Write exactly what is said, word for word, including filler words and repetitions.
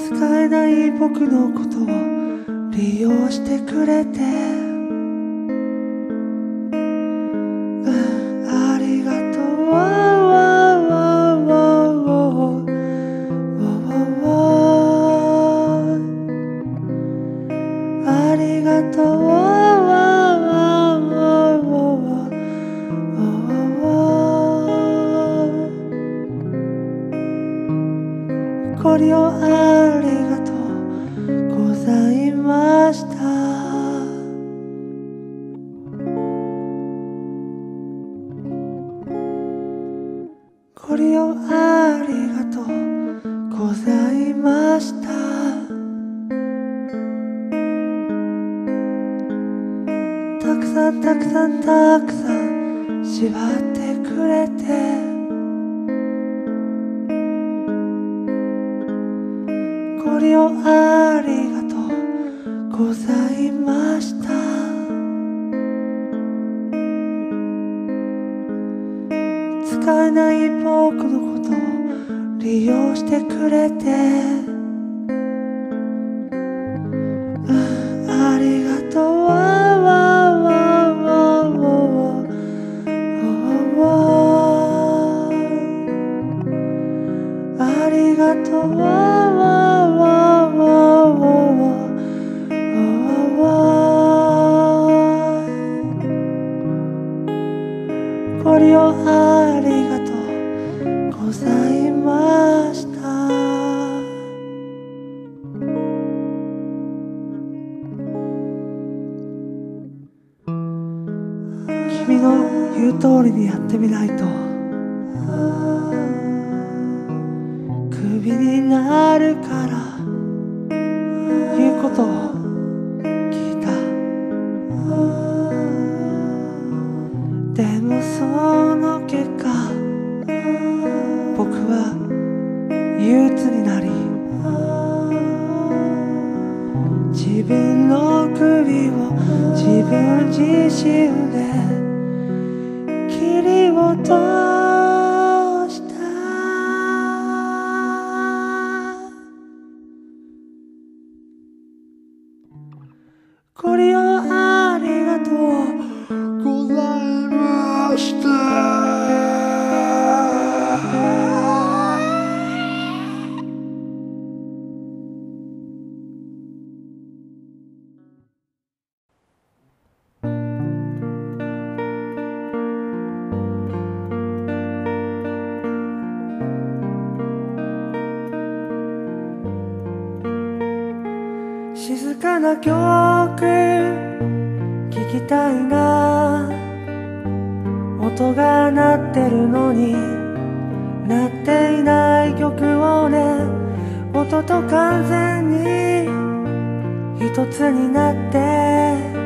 使えない僕のことを利用してくれて、うん、ありがとう。ありがとう。これをありがとうございました。これをありがとうございました。たくさんたくさんたくさん縛ってくれて、これをありがとうございました。使えない僕のことを利用してくれて、うん、ありがとう。ありがとう。これをありがとうございました。君の言う通りにやってみないとクビになるから言うことを聞いた。でもその結果僕は憂鬱になり、自分の首を自分自身で切り落とした。これをありがとうございました。静かな曲聴きたいな。音が鳴ってるのに鳴っていない曲をね、音と完全に一つになって